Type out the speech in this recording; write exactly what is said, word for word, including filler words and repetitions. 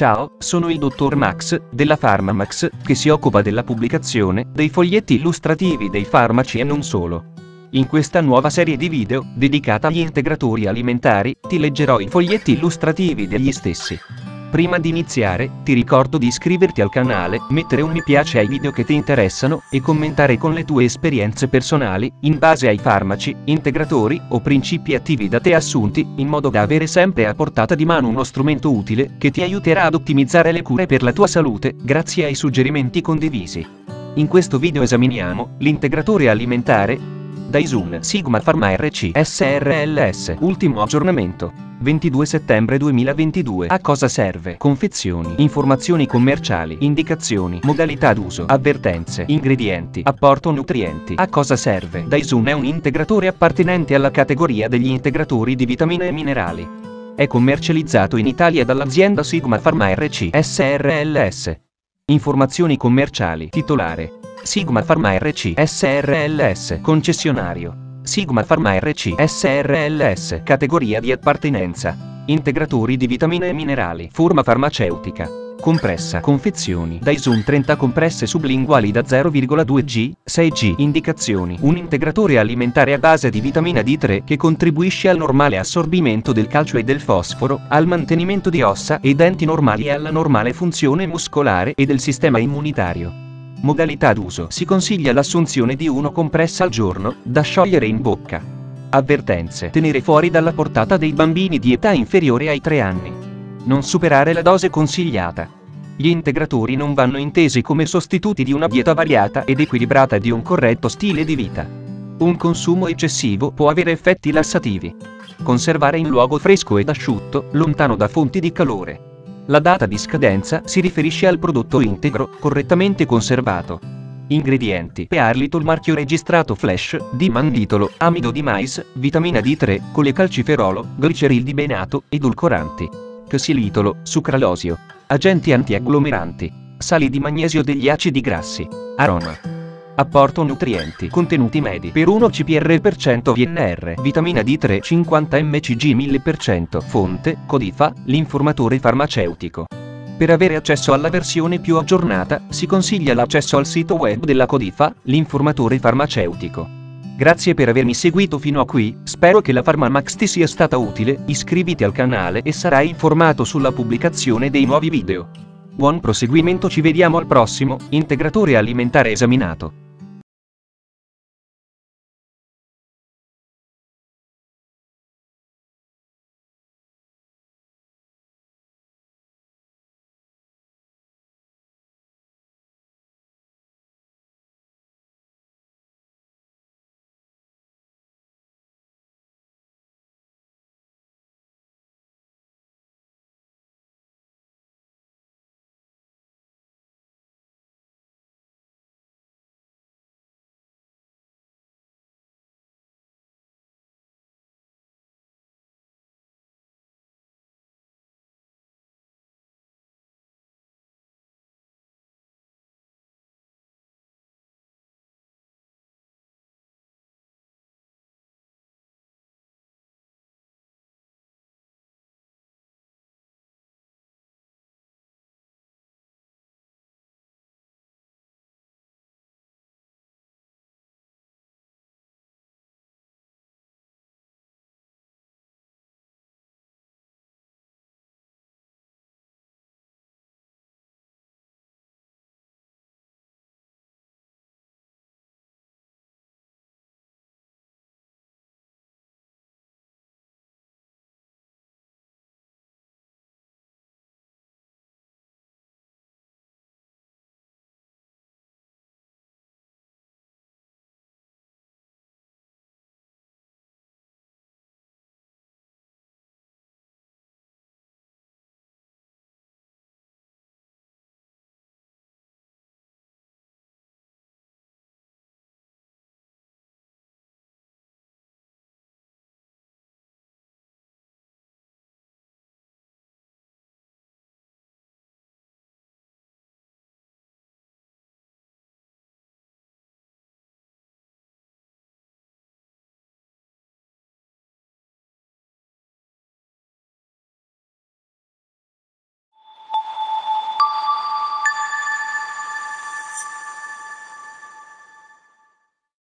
Ciao, sono il dottor Max, della PharmaMax, che si occupa della pubblicazione dei foglietti illustrativi dei farmaci e non solo. In questa nuova serie di video, dedicata agli integratori alimentari, ti leggerò i foglietti illustrativi degli stessi. Prima di iniziare, ti ricordo di iscriverti al canale, mettere un mi piace ai video che ti interessano, e commentare con le tue esperienze personali, in base ai farmaci, integratori, o principi attivi da te assunti, in modo da avere sempre a portata di mano uno strumento utile, che ti aiuterà ad ottimizzare le cure per la tua salute, grazie ai suggerimenti condivisi. In questo video esaminiamo l'integratore alimentare Daesun Sigma Pharma R C S R L S. Ultimo aggiornamento. ventidue settembre duemilaventidue. A cosa serve? Confezioni, informazioni commerciali, indicazioni, modalità d'uso, avvertenze, ingredienti, apporto nutrienti. A cosa serve? Daesun è un integratore appartenente alla categoria degli integratori di vitamine e minerali. È commercializzato in Italia dall'azienda Sigma Pharma R C S R L S. Informazioni commerciali. Titolare: Sigma Pharma R C S R L S. Concessionario: Sigma Pharma R C S R L S. Categoria di appartenenza: integratori di vitamine e minerali. Forma farmaceutica: compressa. Confezioni: Daesun trenta compresse sublinguali da zero virgola due grammi, sei grammi. Indicazioni: un integratore alimentare a base di vitamina D tre che contribuisce al normale assorbimento del calcio e del fosforo, al mantenimento di ossa e denti normali e alla normale funzione muscolare e del sistema immunitario. Modalità d'uso: si consiglia l'assunzione di una compressa al giorno, da sciogliere in bocca. Avvertenze: tenere fuori dalla portata dei bambini di età inferiore ai tre anni. Non superare la dose consigliata. Gli integratori non vanno intesi come sostituti di una dieta variata ed equilibrata e di un corretto stile di vita. Un consumo eccessivo può avere effetti lassativi. Conservare in luogo fresco ed asciutto, lontano da fonti di calore. La data di scadenza si riferisce al prodotto integro, correttamente conservato. Ingredienti: pearlitol marchio registrato Flash, dimanditolo, amido di mais, vitamina D tre, colecalciferolo, glicerildibenato, edulcoranti. Xilitolo, sucralosio. Agenti antiagglomeranti. Sali di magnesio degli acidi grassi. Aroma. Apporto nutrienti. Contenuti medi per uno C P R per cento V N R. Vitamina D tre cinquanta milligrammi mille per cento. Fonte: Codifa, l'informatore farmaceutico. Per avere accesso alla versione più aggiornata, si consiglia l'accesso al sito web della Codifa, l'informatore farmaceutico. Grazie per avermi seguito fino a qui, spero che la PharmaMax ti sia stata utile, iscriviti al canale e sarai informato sulla pubblicazione dei nuovi video. Buon proseguimento, ci vediamo al prossimo integratore alimentare esaminato.